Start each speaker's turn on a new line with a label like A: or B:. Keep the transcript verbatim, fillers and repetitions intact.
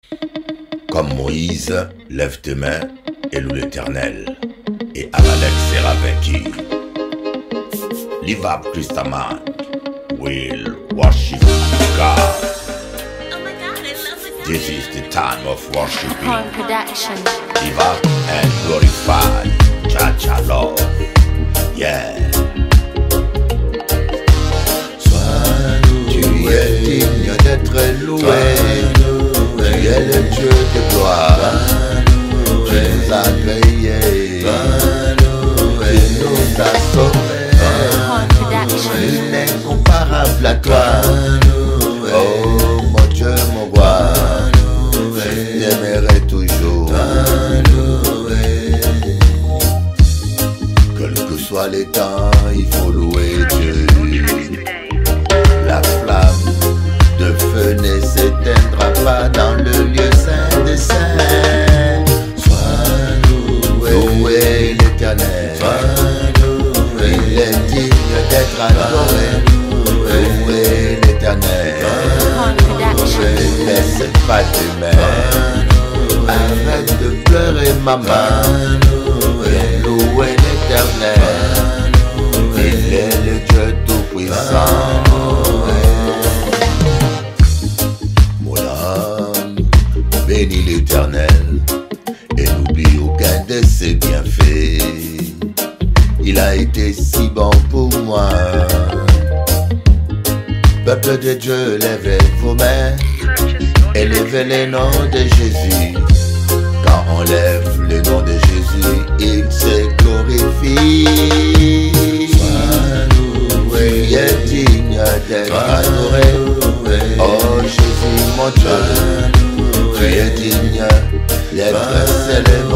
A: Comme Moïse, lève tes mains et loue l'Éternel, et Amalek sera vaincu. Live up, Christaman, will worship God. This is the time of worshiping. Live up and glorify Jah Jah Lord. Yeah.
B: Tu es digne d'être loué. Tu es le Dieu de gloire. Tu nous as créés. Tu nous as sauvés. Nul n'est comparable à toi. Oh mon Dieu, mon roi, je t'aimerai toujours. Quel que soit les temps, il faut louer Dieu. La flamme de feu ne s'éteindra pas dans le lieu saint des saints. Sois loué, loué l'Éternel. Il est digne d'être adoré. Loué l'Éternel. Ne laisse pas tes mains. Arrête de pleurer maman. Viens louer l'Éternel. Il est le Dieu tout-puissant. Mon âme, bénis l'Éternel et n'oublie aucun de ses bienfaits. Il a été si bon pour moi. Peuple de Dieu, levez vos mains et levez le nom de Jésus. Quand on lève le nom de Jésus, il se glorifie. Sois loué, tu es digne d'être adoré. Oh Jésus mon Dieu, tu es digne d'être célébré.